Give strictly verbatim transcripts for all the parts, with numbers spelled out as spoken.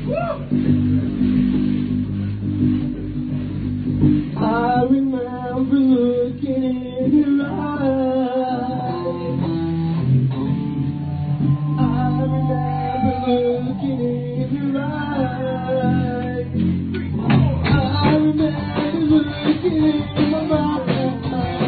I remember looking in your eyes. I remember looking in your eyes. I remember looking in my mind.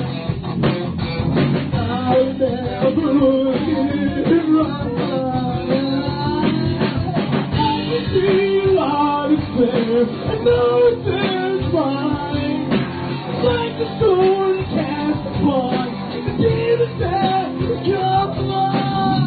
I remember looking in your eyes. I can see out of there. I know it's fine. Like the storm cast upon the demons that come on.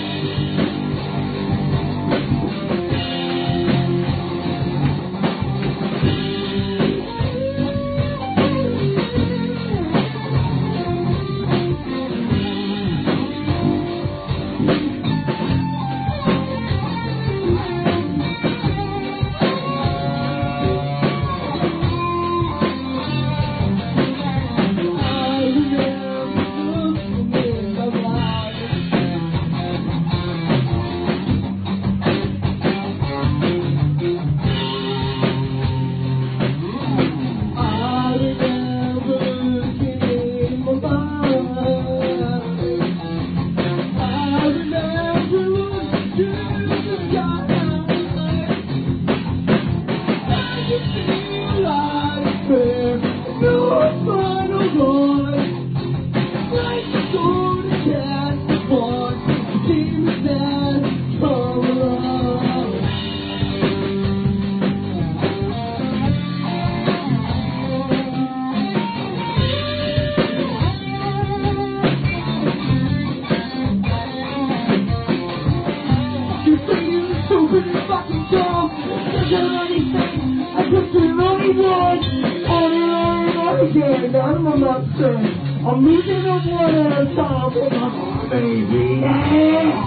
I'm a monster. I'm losing up one at a time with my baby. Yeah.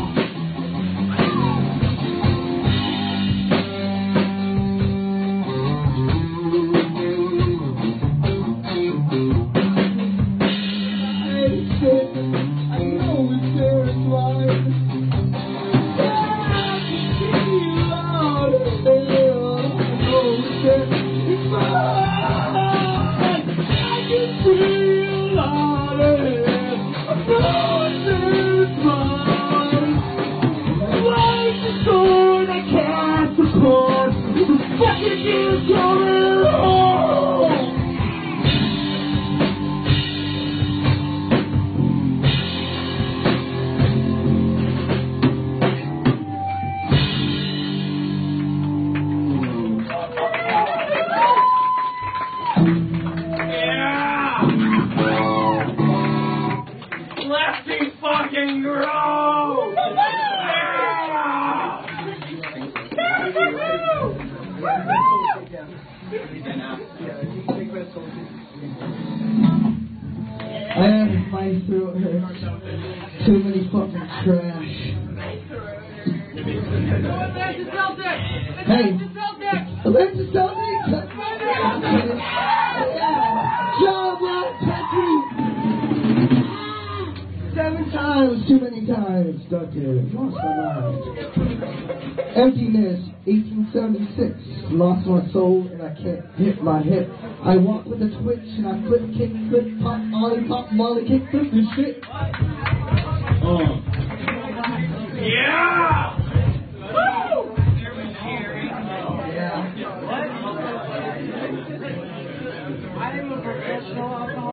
Lefty fucking gross! And my throat hurts. Too many fucking trash. Hey, Atlanta Celtics! Job well country! Seven times, too many times, Doctor. Lost my mind. Emptiness, eighteen seventy-six. Lost my soul and I can't hit my hip. I walk with a twitch and I flip, kick, flip, pop, ollie, pop, molly, kick, flip, this shit. Oh. Yeah! Woo! Yeah. I'm a professional.